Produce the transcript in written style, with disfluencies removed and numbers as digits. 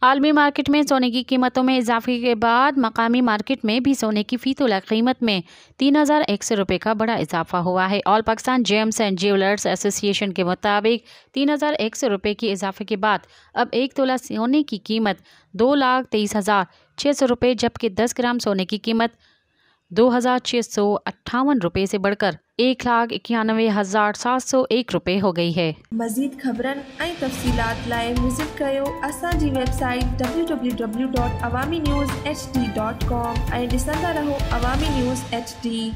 आलमी मार्केट में सोने की कीमतों में इजाफे के बाद मकामी मार्केट में भी सोने की फी तोला कीमत में 3,100 रुपये का बड़ा इजाफा हुआ है। All Pakistan gems and jewellers association के मुताबिक 3,100 रुपये के इजाफे के बाद अब 1 तोला सोने की कीमत 2,23,600 रुपये, जबकि 10 ग्राम सोने की कीमत 2,658 रुपये से बढ़कर 1,91,701 रुपये हो गई है। मज़ीद ख़बरन ऐं तफ़सीलात लाइ विज़िट कयो असांजी वेबसाइट www.awamiNewsHD.com ऐं ॾिसंदा रहो अवामी न्यूज़ HD।